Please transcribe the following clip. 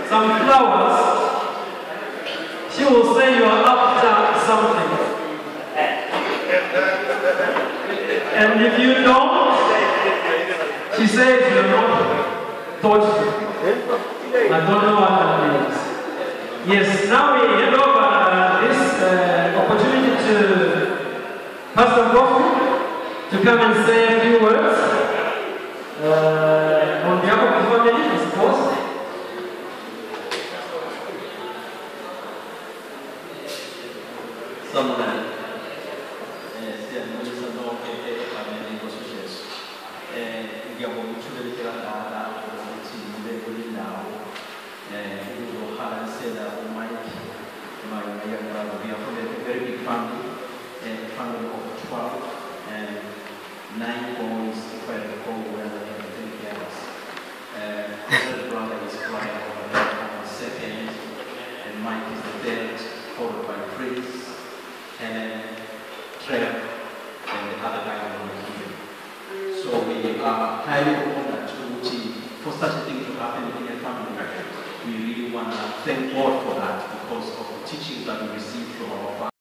some flowers, she will say you are after something. And if you don't, she says you're not thoughtful. I don't know what that means. Yes, now we hand over this opportunity to Pastor Kofi to come and say a few words on behalf of the family, I suppose. Very big family, a family of 12 and 9 boys, if I recall well, and 3 girls. Elder brother is Brian over there, I'm the second, and Mike is the third, followed by Chris, Helen, Trev, and the other guy over here. So we are highly honored for such a thing to happen in a family. We really want to thank God for that because of the teachings that we received from our father.